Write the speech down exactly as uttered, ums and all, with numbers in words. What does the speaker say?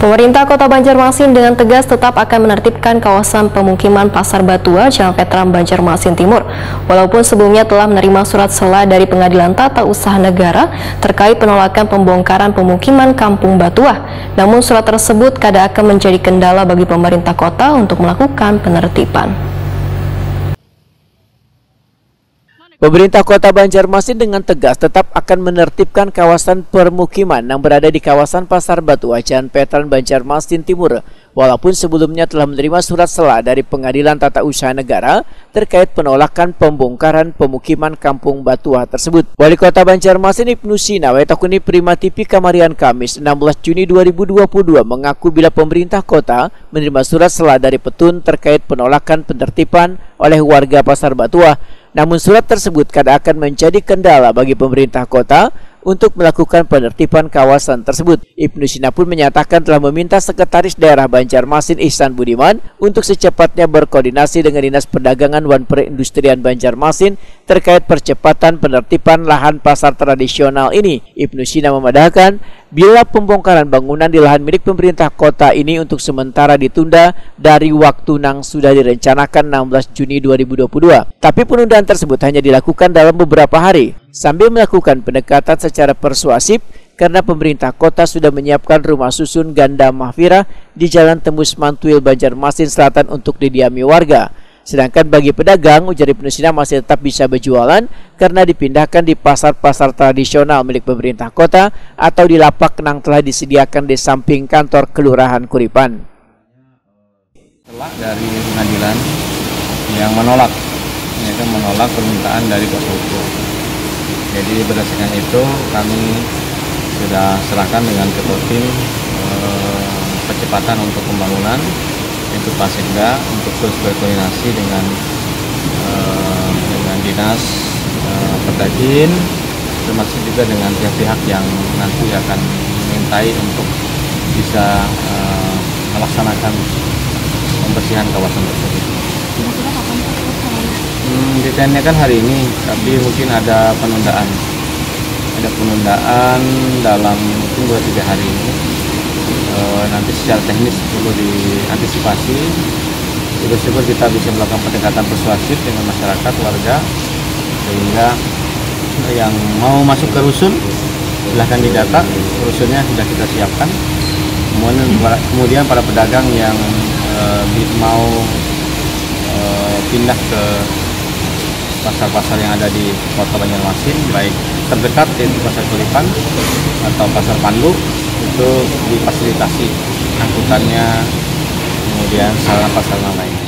Pemerintah Kota Banjarmasin dengan tegas tetap akan menertibkan kawasan pemukiman Pasar Batua, Jalan Veteran Banjarmasin Timur. Walaupun sebelumnya telah menerima surat sela dari Pengadilan Tata Usaha Negara terkait penolakan pembongkaran pemukiman Kampung Batua, namun surat tersebut kadang akan menjadi kendala bagi pemerintah kota untuk melakukan penertiban. Pemerintah Kota Banjarmasin dengan tegas tetap akan menertibkan kawasan permukiman yang berada di kawasan Pasar Batua, Jalan Veteran Banjarmasin Timur, walaupun sebelumnya telah menerima surat sela dari Pengadilan Tata Usaha Negara terkait penolakan pembongkaran pemukiman Kampung Batua tersebut. Wali Kota Banjarmasin Ibnu Sina Wetakuni Prima T V Kamarian Kamis enam belas Juni dua ribu dua puluh dua mengaku bila pemerintah kota menerima surat sela dari Petun terkait penolakan penertiban oleh warga Pasar Batua, namun surat tersebut kadang akan menjadi kendala bagi pemerintah kota untuk melakukan penertiban kawasan tersebut. Ibnu Sina pun menyatakan telah meminta Sekretaris Daerah Banjarmasin Ihsan Budiman untuk secepatnya berkoordinasi dengan Dinas Perdagangan dan Perindustrian Banjarmasin terkait percepatan penertiban lahan pasar tradisional ini. Ibnu Sina memadahkan bila pembongkaran bangunan di lahan milik pemerintah kota ini untuk sementara ditunda dari waktu yang sudah direncanakan enam belas Juni dua ribu dua puluh dua. Tapi penundaan tersebut hanya dilakukan dalam beberapa hari sambil melakukan pendekatan secara persuasif karena pemerintah kota sudah menyiapkan rumah susun ganda mahfirah di Jalan Tembus Mantuil Banjarmasin Selatan untuk didiami warga. Sedangkan bagi pedagang, ujar Ibnu Sina masih tetap bisa berjualan karena dipindahkan di pasar-pasar tradisional milik pemerintah kota atau di lapak yang telah disediakan di samping kantor Kelurahan Kuripan. Setelah dari pengadilan yang menolak, yaitu menolak permintaan dari kuasa hukum. Jadi berdasarkan itu kami sudah serahkan dengan ketua tim eh, percepatan untuk pembangunan untuk Pasekda untuk terus berkoordinasi dengan eh, dengan dinas eh, Perdagin, termasuk juga dengan pihak-pihak yang nanti akan memintai untuk bisa eh, melaksanakan pembersihan kawasan tersebut. Hmm, desainnya kan hari ini, tapi mungkin ada penundaan, ada penundaan dalam mungkin dua tiga hari ini. E, nanti secara teknis perlu diantisipasi. Syukur-syukur kita bisa melakukan pendekatan persuasif dengan masyarakat, warga, sehingga yang mau masuk ke rusun silahkan didata, rusunnya sudah kita siapkan. Kemudian, kemudian para pedagang yang e, mau e, pindah ke pasar-pasar yang ada di Kota Banjarmasin, baik terdekat yaitu Pasar Kuripan atau Pasar Pandu, itu difasilitasi angkutannya, kemudian sarana prasarana lain.